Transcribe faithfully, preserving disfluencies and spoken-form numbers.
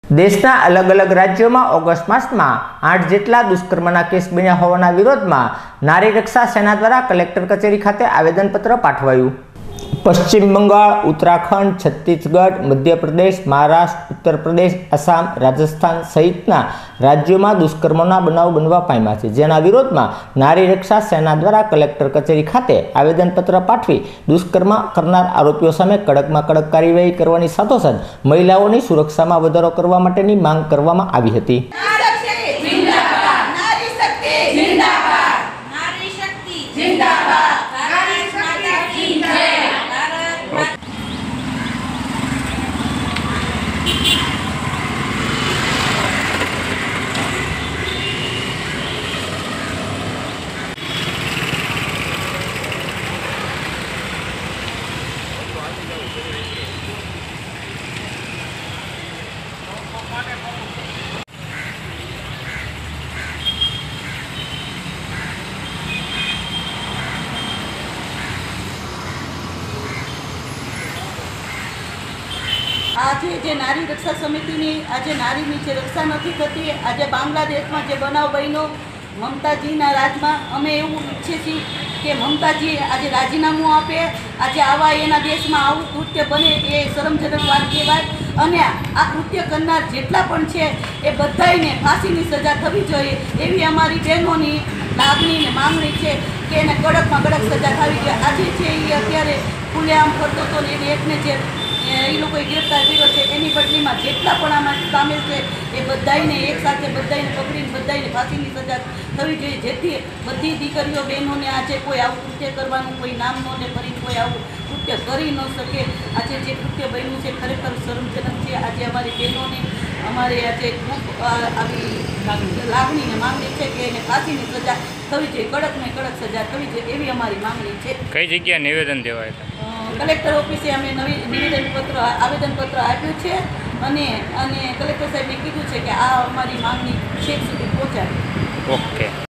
દેશના અલગ અલગ રાજ્યોમાં ઓગસ્ટ માસમાં આઠ જેટલા દુષ્કર્મના કેસ બન્યા હોવાના વિરોધમાં નારી રક્ષા સેના દ્વારા કલેક્ટર કચેરી ખાતે આવેદનપત્ર પાઠવાયું। પશ્ચિમ બંગાળ, ઉત્તરાખંડ, છત્તીસગઢ, મધ્યપ્રદેશ, મહારાષ્ટ્ર, ઉત્તર પ્રદેશ, આસામ, રાજસ્થાન સહિતના રાજ્યોમાં દુષ્કર્મના બનાવ બનવા પામ્યા છે, જેના વિરોધમાં નારી રક્ષા સેના દ્વારા કલેક્ટર કચેરી ખાતે આવેદનપત્ર પાઠવી દુષ્કર્મ કરનાર આરોપીઓ સામે કડકમાં કડક કાર્યવાહી કરવાની સાથોસાથ મહિલાઓની સુરક્ષામાં વધારો કરવા માટેની માંગ કરવામાં આવી હતી। આજે જે નારી રક્ષા સમિતિની આજે નારીની જે રક્ષા નથી થતી, આજે બાંગ્લાદેશમાં જે બનાવ બન્યો મમતાજીના રાજમાં, અમે એવું ઈચ્છીએ છીએ કે મમતાજી આજે રાજીનામું આપે। આજે આવા એના દેશમાં આવું કૃત્ય બને એ શરમજનક વાત કહેવાય, અને આ કૃત્ય કરનાર જેટલા પણ છે એ બધાને ફાંસીની સજા થવી જોઈએ એવી અમારી બહેનોની લાગણી ને માંગણી છે કે એને કડકમાં કડક સજા થવી જોઈએ। આજે છે એ અત્યારે ખુલ્લેઆમ કરતો હતો ને એને એકને જે એ લોકોએ ગ્રેફતાર કર્યો છે એની બદલીમાં જેટલા પણ આમાં સામેલ છે એ બધાને એકસાથે બધાને પકડીને બધાને ફાંસીની સજા થવી જોઈએ, જેથી બધી દીકરીઓ બહેનોને આજે કોઈ આવું કૃત્ય કરવાનું કોઈ નામ ન લે, કરીને કોઈ આવું કૃત્ય કરી ન શકે। આજે જે કૃત્ય બન્યું છે ખરેખર શરમજનક છે। આજે અમારી બહેનોને અમારે આજે ખૂબ આવી લાગણી ને માંગણી છે કે એને ફાંસીની સજા થવી જોઈએ, કડક ને કડક સજા થવી જોઈએ એવી અમારી માંગણી છે। કઈ જગ્યાએ નિવેદન દેવાય છે? કલેક્ટર ઓફિસે અમે નવી નિવેદનપત્ર આવેદનપત્ર આપ્યું છે અને અને કલેક્ટર સાહેબને કીધું છે કે આ અમારી માંગણી છેક સુધી પહોંચાડે। ઓકે।